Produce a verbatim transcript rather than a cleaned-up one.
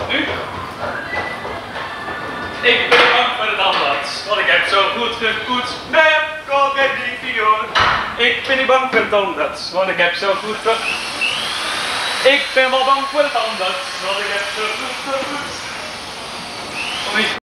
Nu? Ik ben bang voor de tandarts, want ik heb zo goed gepoetst met Colgate-Vioor. Ik ben niet bang voor de tandarts, want ik heb zo goed gepoetst. Ik ben wel bang voor de tandarts, want ik heb zo goed gepoetst.